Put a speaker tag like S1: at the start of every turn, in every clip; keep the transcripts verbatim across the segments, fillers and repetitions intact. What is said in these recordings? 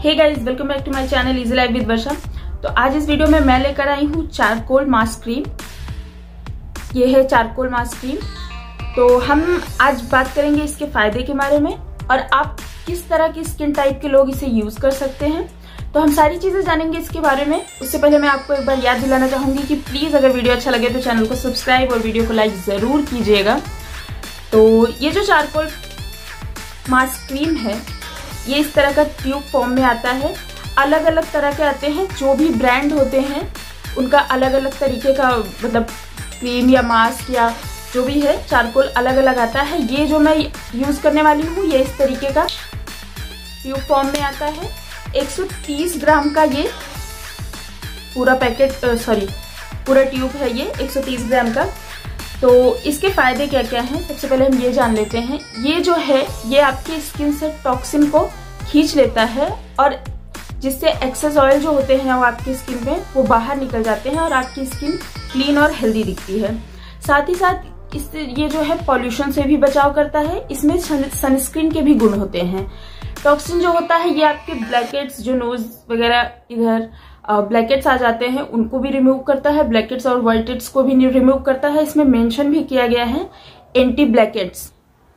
S1: Hey guys, welcome back to my channel easy life with Varsha. तो आज इस video में मैं लेकर आई हूँ चारकोल मास्क क्रीम। ये है चारकोल मास्क क्रीम। तो हम आज बात करेंगे इसके फायदे के बारे में और आप किस तरह की स्किन टाइप के लोग इसे यूज कर सकते हैं। तो हम सारी चीजें जानेंगे इसके बारे में। उससे पहले मैं आपको एक बार याद दिलाना चाहूंगी कि प्लीज अगर वीडियो अच्छा लगे तो चैनल को सब्सक्राइब और वीडियो को लाइक जरूर कीजिएगा। तो ये जो चारकोल मास्क क्रीम है ये इस तरह का ट्यूब फॉर्म में आता है। अलग अलग तरह के आते हैं, जो भी ब्रांड होते हैं उनका अलग अलग तरीके का मतलब क्रीम या मास्क या जो भी है चारकोल अलग अलग आता है। ये जो मैं यूज करने वाली हूँ ये इस तरीके का ट्यूब फॉर्म में आता है। एक सौ तीस ग्राम का ये पूरा पैकेट सॉरी पूरा ट्यूब है ये एक सौ तीस ग्राम का। तो इसके फायदे क्या क्या हैं सबसे पहले हम ये जान लेते हैं। ये जो है ये आपकी स्किन से टॉक्सिन को खींच लेता है और जिससे एक्सेस ऑयल जो होते हैं वो आपकी स्किन में वो बाहर निकल जाते हैं और आपकी स्किन क्लीन और हेल्दी दिखती है। साथ ही साथ इस ये जो है पॉल्यूशन से भी बचाव करता है। इसमें सनस्क्रीन के भी गुण होते हैं। टॉक्सिन जो होता है ये आपके ब्लैकहेड्स जो नोज वगैरह इधर ब्लैकहेड्स आ जाते हैं उनको भी रिमूव करता है। ब्लैकहेड्स और व्हाइटहेड्स को भी रिमूव करता है। इसमें मेंशन भी किया गया है एंटी ब्लैकहेड्स।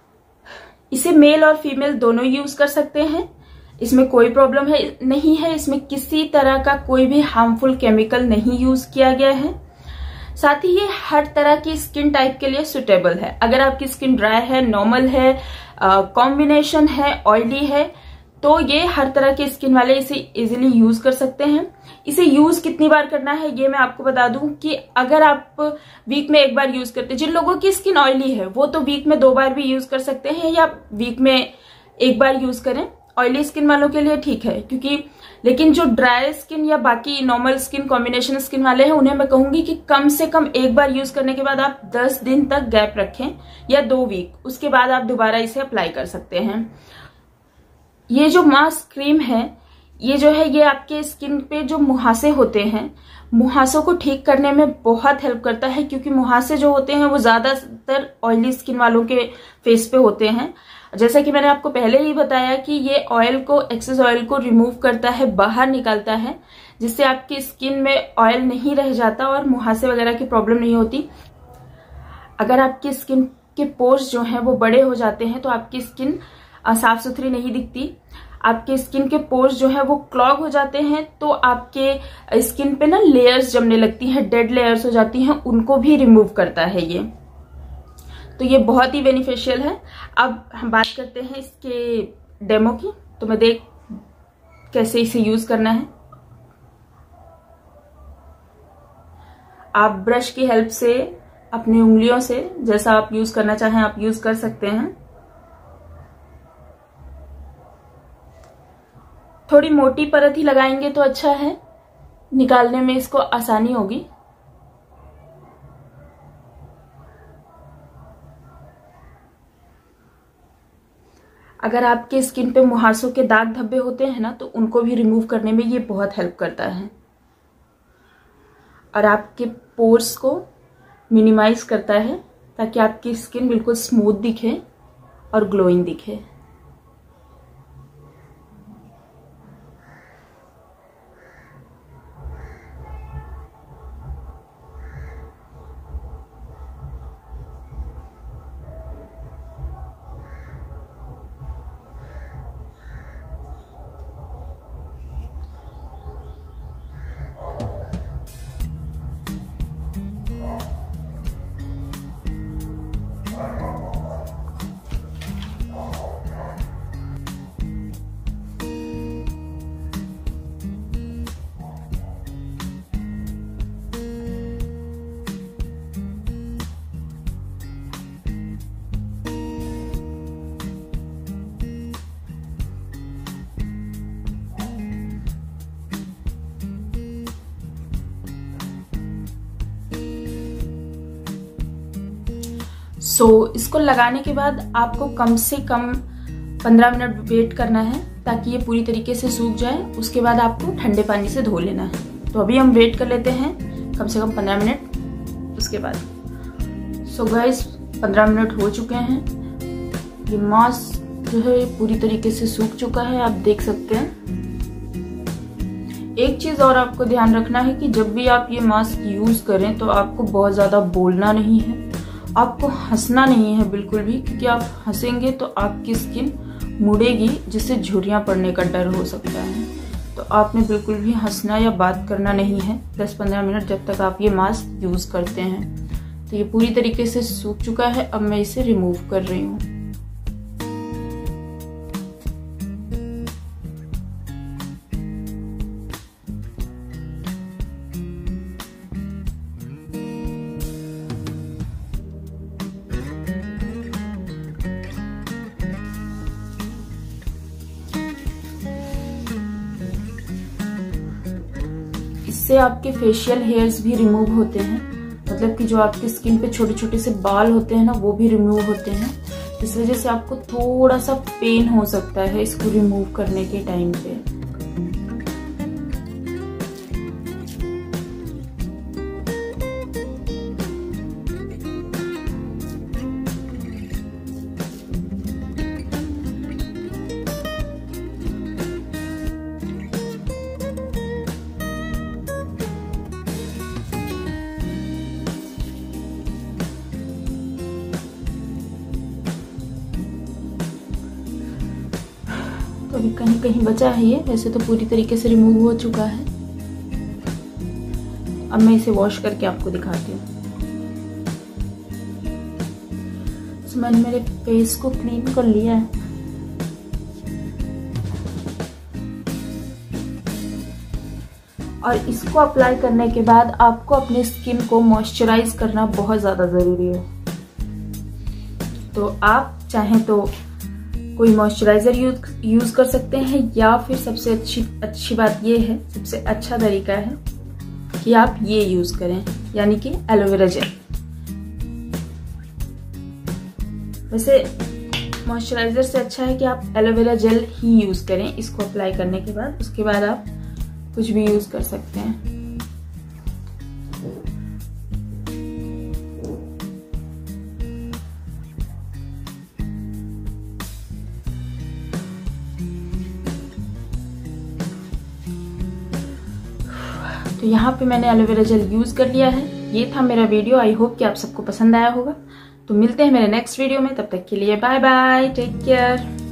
S1: इसे मेल और फीमेल दोनों यूज कर सकते हैं। इसमें कोई प्रॉब्लम है नहीं है। इसमें किसी तरह का कोई भी हार्मफुल केमिकल नहीं यूज किया गया है। साथ ही ये हर तरह की स्किन टाइप के लिए सुटेबल है। अगर आपकी स्किन ड्राई है, नॉर्मल है, कॉम्बिनेशन है, ऑयली है तो ये हर तरह के स्किन वाले इसे इजीली यूज कर सकते हैं। इसे यूज कितनी बार करना है ये मैं आपको बता दूं कि अगर आप वीक में एक बार यूज करते हैं, जिन लोगों की स्किन ऑयली है वो तो वीक में दो बार भी यूज कर सकते हैं या वीक में एक बार यूज करें। ऑयली स्किन वालों के लिए ठीक है, क्योंकि लेकिन जो ड्राई स्किन या बाकी नॉर्मल स्किन कॉम्बिनेशन स्किन वाले हैं उन्हें मैं कहूंगी कि कम से कम एक बार यूज करने के बाद आप दस दिन तक गैप रखें या दो वीक, उसके बाद आप दोबारा इसे अप्लाई कर सकते हैं। ये जो मास्क क्रीम है ये जो है ये आपके स्किन पे जो मुहासे होते हैं मुहासों को ठीक करने में बहुत हेल्प करता है, क्योंकि मुहासे जो होते हैं वो ज्यादातर ऑयली स्किन वालों के फेस पे होते हैं। जैसा कि मैंने आपको पहले ही बताया कि ये ऑयल को एक्सेस ऑयल को रिमूव करता है, बाहर निकालता है, जिससे आपकी स्किन में ऑयल नहीं रह जाता और मुहासे वगैरह की प्रॉब्लम नहीं होती। अगर आपकी स्किन के पोर्स जो हैं वो बड़े हो जाते हैं तो आपकी स्किन साफ सुथरी नहीं दिखती। आपके स्किन के पोर्स जो है वो क्लॉग हो जाते हैं तो आपके स्किन पे ना लेयर्स जमने लगती हैं, डेड लेयर्स हो जाती हैं, उनको भी रिमूव करता है ये। तो ये बहुत ही बेनिफिशियल है। अब हम बात करते हैं इसके डेमो की। तो मैं देख कैसे इसे यूज करना है। आप ब्रश की हेल्प से अपनी उंगलियों से जैसा आप यूज करना चाहें आप यूज कर सकते हैं। थोड़ी मोटी परत ही लगाएंगे तो अच्छा है, निकालने में इसको आसानी होगी। अगर आपके स्किन पे मुहासों के दाग धब्बे होते हैं ना तो उनको भी रिमूव करने में ये बहुत हेल्प करता है और आपके पोर्स को मिनिमाइज करता है ताकि आपकी स्किन बिल्कुल स्मूथ दिखे और ग्लोइंग दिखे। सो so, इसको लगाने के बाद आपको कम से कम पंद्रह मिनट वेट करना है ताकि ये पूरी तरीके से सूख जाए। उसके बाद आपको ठंडे पानी से धो लेना है। तो अभी हम वेट कर लेते हैं कम से कम पंद्रह मिनट उसके बाद। सो so गाइस पंद्रह मिनट हो चुके हैं। ये मास्क जो है पूरी तरीके से सूख चुका है, आप देख सकते हैं। एक चीज और आपको ध्यान रखना है कि जब भी आप ये मास्क यूज करें तो आपको बहुत ज्यादा बोलना नहीं है, आपको हंसना नहीं है बिल्कुल भी, क्योंकि आप हंसेंगे तो आपकी स्किन मुड़ेगी जिससे झुर्रियां पड़ने का डर हो सकता है। तो आपने बिल्कुल भी हंसना या बात करना नहीं है दस पंद्रह मिनट जब तक आप ये मास्क यूज करते हैं। तो ये पूरी तरीके से सूख चुका है, अब मैं इसे रिमूव कर रही हूँ। इससे आपके फेशियल हेयर्स भी रिमूव होते हैं, मतलब कि जो आपकी स्किन पे छोटे छोटे से बाल होते हैं ना, वो भी रिमूव होते हैं। इस वजह से आपको थोड़ा सा पेन हो सकता है इसको रिमूव करने के टाइम पे। तो अभी कहीं कहीं बचा है ये, वैसे तो पूरी तरीके से रिमूव हो चुका है। अब मैं इसे वॉश करके आपको दिखाती हूँ। तो मैंने मेरे फेस को क्लीन कर लिया है। और इसको अप्लाई करने के बाद आपको अपने स्किन को मॉइस्चराइज करना बहुत ज़्यादा ज़रूरी है। तो आप चाहें तो कोई मॉइस्चराइजर यूज यूज कर सकते हैं, या फिर सबसे अच्छी अच्छी बात ये है, सबसे अच्छा तरीका है कि आप ये यूज करें, यानी कि एलोवेरा जेल। वैसे मॉइस्चराइजर से अच्छा है कि आप एलोवेरा जेल ही यूज करें इसको अप्लाई करने के बाद। उसके बाद आप कुछ भी यूज कर सकते हैं। तो यहाँ पे मैंने एलोवेरा जेल यूज कर लिया है। ये था मेरा वीडियो, आई होप कि आप सबको पसंद आया होगा। तो मिलते हैं मेरे नेक्स्ट वीडियो में, तब तक के लिए बाय बाय, टेक केयर।